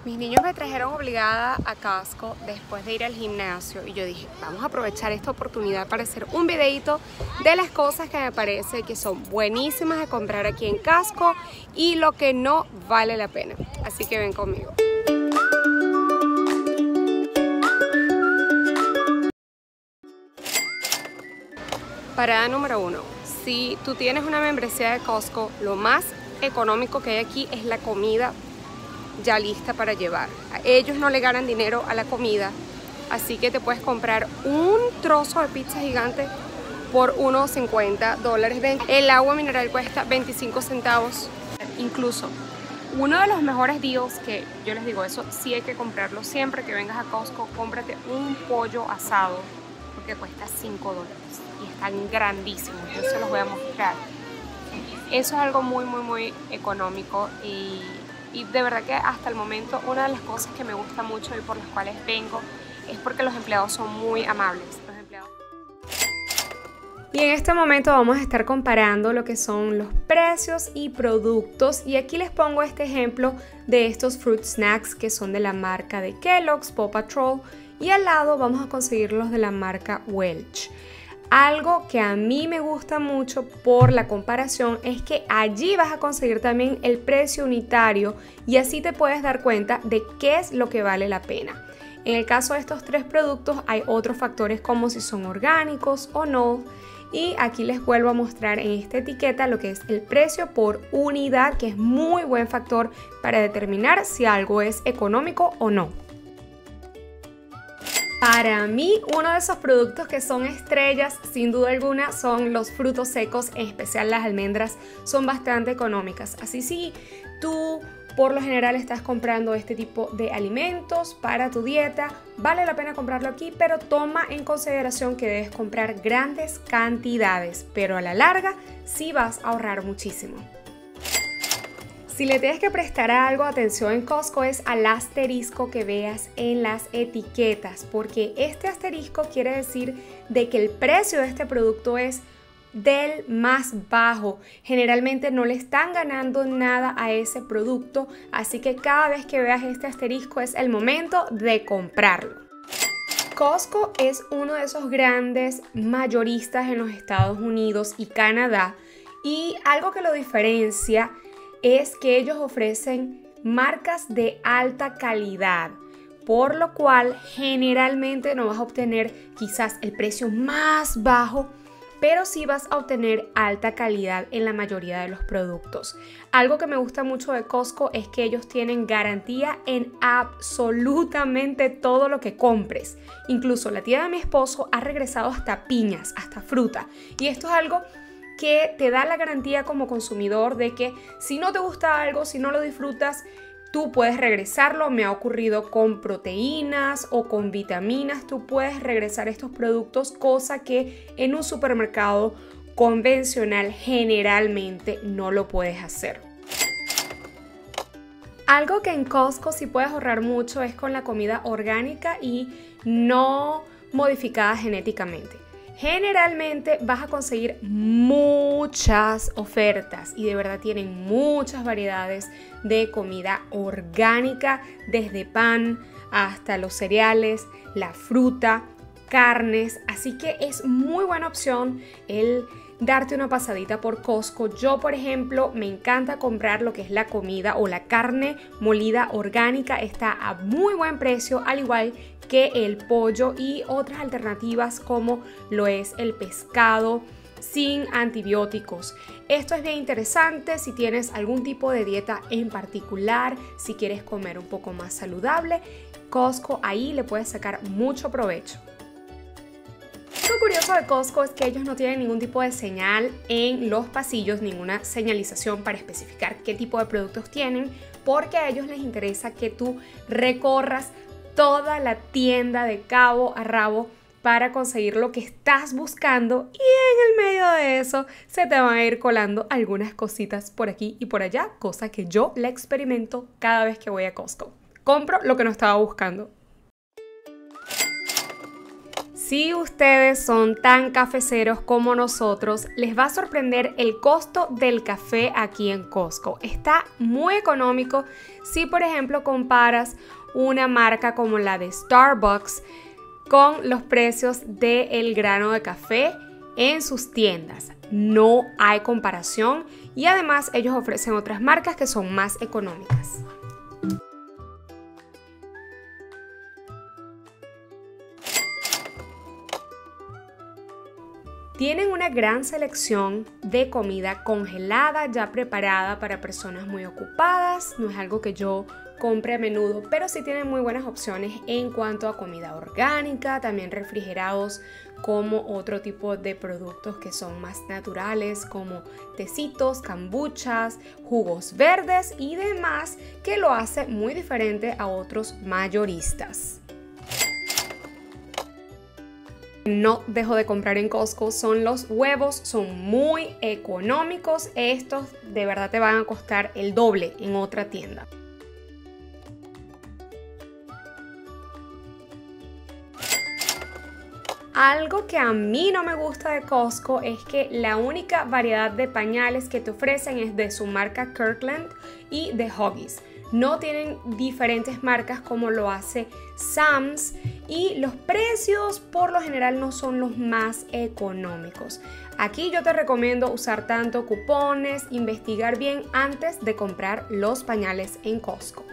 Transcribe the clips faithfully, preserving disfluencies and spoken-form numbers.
Mis niños me trajeron obligada a Costco después de ir al gimnasio y yo dije, vamos a aprovechar esta oportunidad para hacer un videito de las cosas que me parece que son buenísimas de comprar aquí en Costco y lo que no vale la pena. Así que ven conmigo. Parada número uno. Si tú tienes una membresía de Costco, lo más económico que hay aquí es la comida ya lista para llevar. Ellos no le ganan dinero a la comida, así que te puedes comprar un trozo de pizza gigante por unos cincuenta dólares. El agua mineral cuesta veinticinco centavos. Incluso uno de los mejores deals que yo les digo, eso sí hay que comprarlo siempre que vengas a Costco, cómprate un pollo asado porque cuesta cinco dólares y están grandísimos. Yo se los voy a mostrar. Eso es algo muy muy muy económico y Y de verdad que hasta el momento una de las cosas que me gusta mucho y por las cuales vengo es porque los empleados son muy amables. Los empleados... Y en este momento vamos a estar comparando lo que son los precios y productos. Y aquí les pongo este ejemplo de estos fruit snacks que son de la marca de Kellogg's, Paw Patrol. Y al lado vamos a conseguir los de la marca Welch. Algo que a mí me gusta mucho por la comparación es que allí vas a conseguir también el precio unitario y así te puedes dar cuenta de qué es lo que vale la pena. En el caso de estos tres productos hay otros factores como si son orgánicos o no. Y aquí les vuelvo a mostrar en esta etiqueta lo que es el precio por unidad, que es muy buen factor para determinar si algo es económico o no. Para mí, uno de esos productos que son estrellas, sin duda alguna, son los frutos secos, en especial las almendras, son bastante económicas. Así sí, tú por lo general estás comprando este tipo de alimentos para tu dieta, vale la pena comprarlo aquí, pero toma en consideración que debes comprar grandes cantidades, pero a la larga sí vas a ahorrar muchísimo. Si le tienes que prestar algo atención en Costco es al asterisco que veas en las etiquetas, porque este asterisco quiere decir de que el precio de este producto es del más bajo. Generalmente no le están ganando nada a ese producto, así que cada vez que veas este asterisco es el momento de comprarlo. Costco es uno de esos grandes mayoristas en los Estados Unidos y Canadá, y algo que lo diferencia es que ellos ofrecen marcas de alta calidad, por lo cual generalmente no vas a obtener quizás el precio más bajo, pero sí vas a obtener alta calidad en la mayoría de los productos. Algo que me gusta mucho de Costco es que ellos tienen garantía en absolutamente todo lo que compres. Incluso la tía de mi esposo ha regresado hasta piñas, hasta fruta, y esto es algo que te da la garantía como consumidor de que si no te gusta algo, si no lo disfrutas, tú puedes regresarlo. Me ha ocurrido con proteínas o con vitaminas, tú puedes regresar estos productos, cosa que en un supermercado convencional generalmente no lo puedes hacer. Algo que en Costco sí puedes ahorrar mucho es con la comida orgánica y no modificada genéticamente. Generalmente vas a conseguir muchas ofertas y de verdad tienen muchas variedades de comida orgánica, desde pan hasta los cereales, la fruta, carnes, así que es muy buena opción el darte una pasadita por Costco. Yo, por ejemplo, me encanta comprar lo que es la comida o la carne molida orgánica, está a muy buen precio, al igual que el pollo y otras alternativas como lo es el pescado sin antibióticos. Esto es bien interesante si tienes algún tipo de dieta en particular, si quieres comer un poco más saludable, Costco ahí le puedes sacar mucho provecho. Lo curioso de Costco es que ellos no tienen ningún tipo de señal en los pasillos, ninguna señalización para especificar qué tipo de productos tienen, porque a ellos les interesa que tú recorras toda la tienda de cabo a rabo para conseguir lo que estás buscando, y en el medio de eso se te van a ir colando algunas cositas por aquí y por allá, cosa que yo la experimento cada vez que voy a Costco. Compro lo que no estaba buscando. Si ustedes son tan cafeceros como nosotros, les va a sorprender el costo del café aquí en Costco. Está muy económico si, por ejemplo, comparas una marca como la de Starbucks con los precios del grano de café en sus tiendas. No hay comparación y además ellos ofrecen otras marcas que son más económicas. Tienen una gran selección de comida congelada ya preparada para personas muy ocupadas. No es algo que yo compre a menudo, pero sí tienen muy buenas opciones en cuanto a comida orgánica, también refrigerados como otro tipo de productos que son más naturales como tecitos, kombuchas, jugos verdes y demás, que lo hace muy diferente a otros mayoristas. No dejo de comprar en Costco son los huevos, son muy económicos. Estos de verdad te van a costar el doble en otra tienda. Algo que a mí no me gusta de Costco es que la única variedad de pañales que te ofrecen es de su marca Kirkland y de Huggies. No tienen diferentes marcas como lo hace Sam's y los precios por lo general no son los más económicos. Aquí yo te recomiendo usar tanto cupones, investigar bien antes de comprar los pañales en Costco.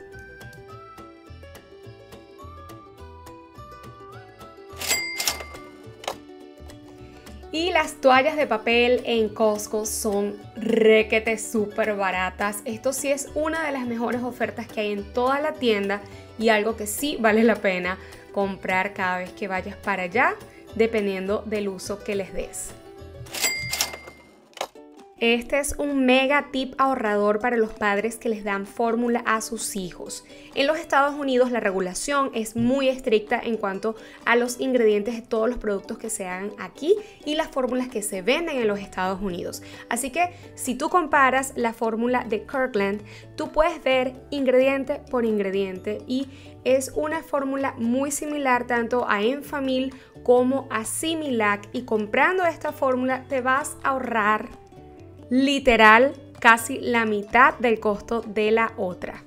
Y las toallas de papel en Costco son requete súper baratas. Esto sí es una de las mejores ofertas que hay en toda la tienda y algo que sí vale la pena comprar cada vez que vayas para allá, dependiendo del uso que les des. Este es un mega tip ahorrador para los padres que les dan fórmula a sus hijos. En los Estados Unidos la regulación es muy estricta en cuanto a los ingredientes de todos los productos que se hagan aquí y las fórmulas que se venden en los Estados Unidos. Así que si tú comparas la fórmula de Kirkland, tú puedes ver ingrediente por ingrediente y es una fórmula muy similar tanto a Enfamil como a Similac, y comprando esta fórmula te vas a ahorrar literal casi la mitad del costo de la otra.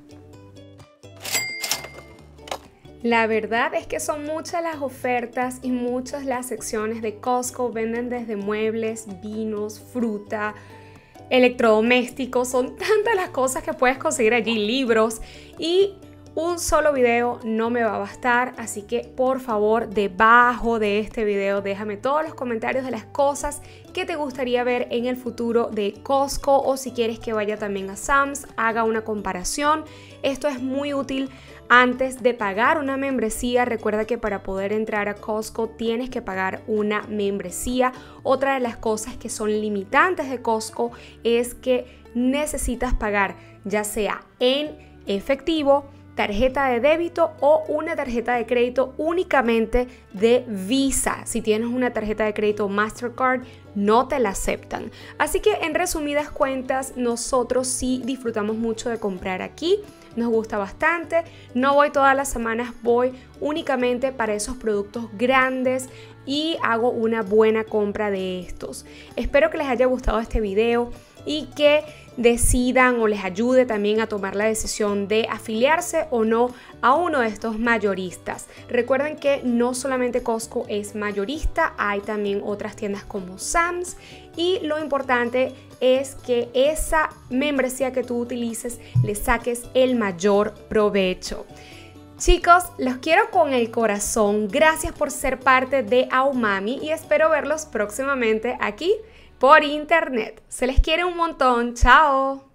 La verdad es que son muchas las ofertas y muchas las secciones de Costco. Venden desde muebles, vinos, fruta, electrodomésticos. Son tantas las cosas que puedes conseguir allí, libros, y un solo video no me va a bastar, así que por favor debajo de este video déjame todos los comentarios de las cosas que te gustaría ver en el futuro de Costco, o si quieres que vaya también a Sam's, haga una comparación. Esto es muy útil antes de pagar una membresía. Recuerda que para poder entrar a Costco tienes que pagar una membresía. Otra de las cosas que son limitantes de Costco es que necesitas pagar ya sea en efectivo, tarjeta de débito o una tarjeta de crédito únicamente de Visa. Si tienes una tarjeta de crédito Mastercard, no te la aceptan. Así que en resumidas cuentas, nosotros sí disfrutamos mucho de comprar aquí. Nos gusta bastante. No voy todas las semanas, voy únicamente para esos productos grandes y hago una buena compra de estos. Espero que les haya gustado este video y que decidan o les ayude también a tomar la decisión de afiliarse o no a uno de estos mayoristas. Recuerden que no solamente Costco es mayorista, hay también otras tiendas como Sam's, y lo importante es que esa membresía que tú utilices le saques el mayor provecho. Chicos, los quiero con el corazón. Gracias por ser parte de Aumami y espero verlos próximamente aquí por internet. Se les quiere un montón. ¡Chao!